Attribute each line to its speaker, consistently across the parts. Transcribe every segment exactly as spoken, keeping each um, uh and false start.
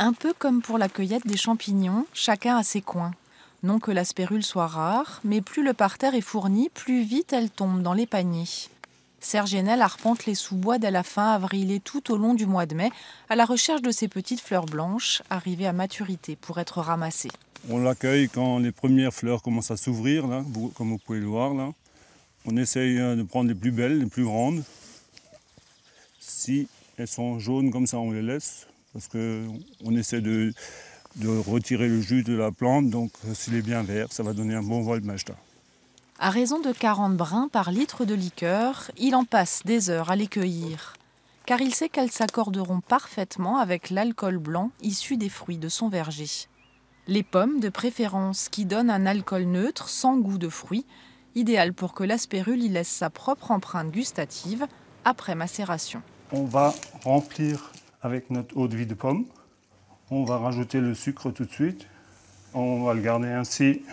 Speaker 1: Un peu comme pour la cueillette des champignons, chacun a ses coins. Non que la spérule soit rare, mais plus le parterre est fourni, plus vite elle tombe dans les paniers. Serge Haenel arpente les sous-bois dès la fin avril et tout au long du mois de mai, à la recherche de ces petites fleurs blanches, arrivées à maturité pour être ramassées.
Speaker 2: On l'accueille quand les premières fleurs commencent à s'ouvrir, là, comme vous pouvez le voir. Là. On essaye de prendre les plus belles, les plus grandes. Si elles sont jaunes comme ça, on les laisse, parce qu'on essaie de, de retirer le jus de la plante, donc s'il est bien vert, ça va donner un bon vol majda.
Speaker 1: À raison de quarante brins par litre de liqueur, il en passe des heures à les cueillir, car il sait qu'elles s'accorderont parfaitement avec l'alcool blanc issu des fruits de son verger. Les pommes de préférence qui donnent un alcool neutre sans goût de fruits, idéal pour que la spérule y laisse sa propre empreinte gustative après macération.
Speaker 2: On va remplir avec notre eau de vie de pomme. On va rajouter le sucre tout de suite. On va le garder ainsi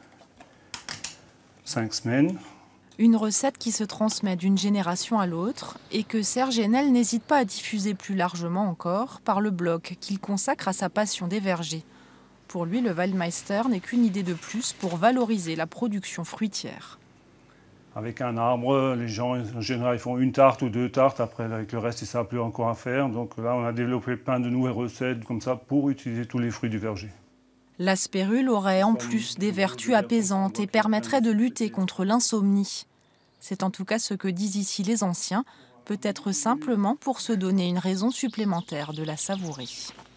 Speaker 2: cinq semaines.
Speaker 1: Une recette qui se transmet d'une génération à l'autre et que Serge Haenel n'hésite pas à diffuser plus largement encore par le blog qu'il consacre à sa passion des vergers. Pour lui, le Waldmeister n'est qu'une idée de plus pour valoriser la production fruitière.
Speaker 2: Avec un arbre, les gens en général ils font une tarte ou deux tartes, après avec le reste ils ne savent plus encore à faire. Donc là on a développé plein de nouvelles recettes comme ça pour utiliser tous les fruits du verger.
Speaker 1: La spérule aurait en plus des vertus apaisantes et permettrait de lutter contre l'insomnie. C'est en tout cas ce que disent ici les anciens, peut-être simplement pour se donner une raison supplémentaire de la savourer.